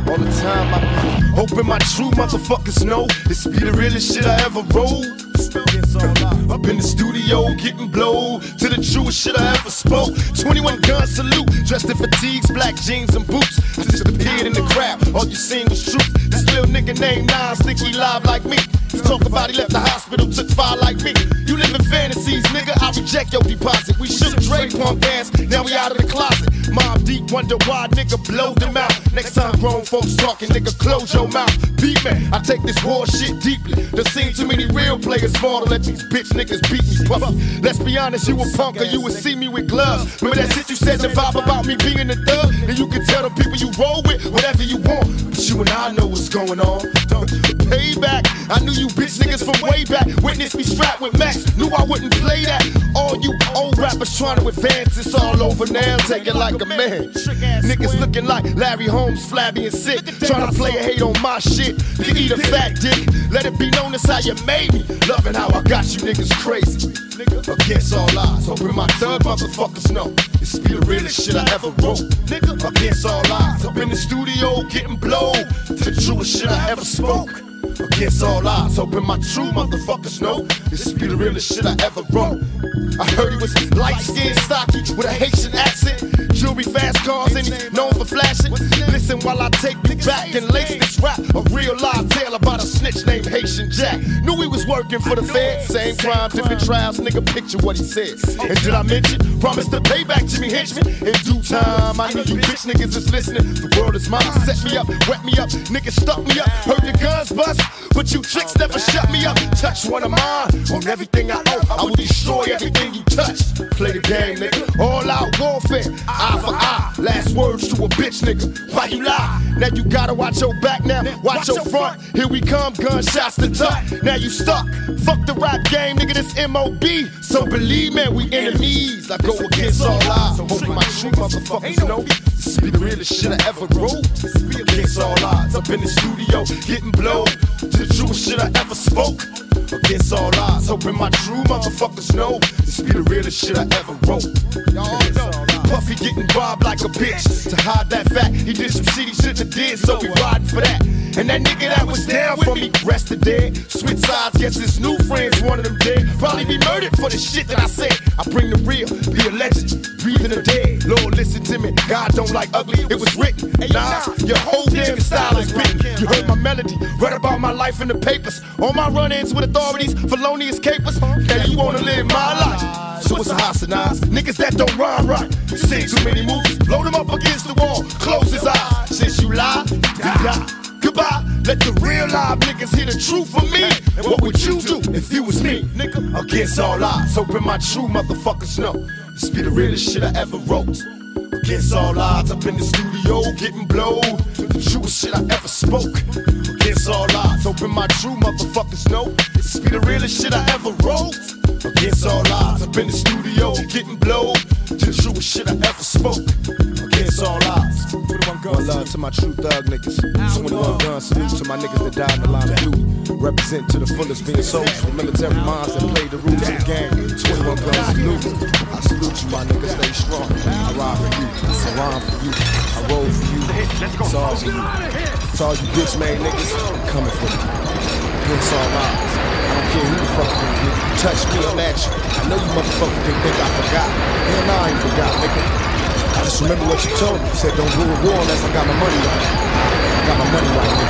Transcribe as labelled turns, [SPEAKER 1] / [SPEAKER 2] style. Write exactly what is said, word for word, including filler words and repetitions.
[SPEAKER 1] All the time I be hoping my true motherfuckers know this be the realest shit I ever wrote. Up in the studio getting blowed to the truest shit I ever spoke. twenty-one gun salute, dressed in fatigues, black jeans and boots. Disappeared in the crowd, all you seen was truth. This little nigga named Nas think he live like me. He talk about he left the hospital, took fire like me. You live in fantasies, nigga, I reject your deposit. We shook Dre punk ass, now we out of the closet. Mob Deep wonder why nigga blow them out. Next time grown folks talking, nigga close your mouth. Beat me, I take this war shit deeply. There seen too many real players fall to let these bitch niggas beat me. Puff. Let's be honest, you a punk or you would see me with gloves. Remember that shit you said, the vibe about me being a thug? And you can tell the people you roll with whatever you want. But you and I know what's going on. Payback, I knew you bitch niggas from way back. Witness me strapped with Max, knew I wouldn't play that. All you old rappers trying to advance, it's all over now, take it like a man. Niggas looking like Larry Holmes, flabby and sick, trying to play a hate on my shit. You eat a fat dick, let it be known as how you made me. Loving how I got you niggas crazy. Against all odds, hoping my thug motherfuckers know this be the realest shit I ever wrote. Against all odds, up in the studio getting blowed to the truest shit I ever spoke. Against all odds, hoping my true motherfuckers know this be the realest shit I ever wrote. I heard he was light-skinned, stocky, with a Haitian accent. Jewelry, fast cars, and he's known for flashing. Listen while I take you back and lace this rap. A real live tale about a snitch named Haitian Jack. Knew he was working for the Fed. Same crime, different trials, nigga, picture what he said. And did I mention? Promise to pay back Jimmy Henchman. In due time, I know you bitch niggas is listening. The world is mine, set me up, wet me up. Niggas stuck me up, heard the guns bust. But you tricks never shut me up. Touch one of mine, on everything I own, I will destroy everything you touch. Play the game, nigga, all out warfare. Eye for eye, last words to a bitch, nigga. Why you lie? Now you gotta watch your back now, watch your front. Here we come, gunshots to tuck. Now you stuck, fuck the rap game, nigga, this M O B. So believe me, we enemies. I go against all odds, hoping my true motherfuckers know this be the realest shit I ever wrote. Against all odds, up in the studio, getting blowed to the truest shit I ever spoke. Against all odds, hoping my true motherfuckers know this be the realest shit I ever wrote. Y'all know Puffy getting robbed like a bitch. To hide that fact, he did some shit he shouldn't have did, so we riding for that. And that nigga that was down for me, rested dead. Switch sides, guess his new friends wanted him dead. Probably be murdered for the shit that I said. I bring the real, be a legend, breathing the dead. Lord, listen to me, God don't like ugly, it was written. Nah, your whole damn style is written. You heard my melody, read about my life in the papers. All my run-ins with authorities, felonious capers. Now you wanna live my life, so it's a hostilize. Niggas that don't rhyme right, you seen too many movies. Load him up against the wall, close his eyes. Since you lie, you die. Goodbye, let the real live niggas hear the truth from me. And what would you do if you was me, nigga? Against all odds, hoping my true motherfuckers know this be the realest shit I ever wrote. Against all odds, up in the studio, getting blowed to the truest shit I ever spoke. Against all odds, hoping my true motherfuckers know this be the realest shit I ever wrote. Against all odds, up in the studio, getting blowed to the truest shit I ever spoke. Against all odds. One love to my true thug niggas. twenty-one gun salute to my niggas that died in the line of duty. Represent to the fullest being soldiers with military minds that play the rules of the game. twenty-one gun salute. I salute you, my niggas, stay strong. I ride for you, I rhyme for you, I roll for you. It's all for you. It's all you bitch made niggas, I'm coming for you. Against all odds. I don't care who the fuck you nigga. You touch me, I'm at you. I know you motherfuckers didn't think I forgot. Hell nah, I ain't forgot, nigga. I just remember what you told me. You said don't go to war unless I got my money right. I got my money right, nigga.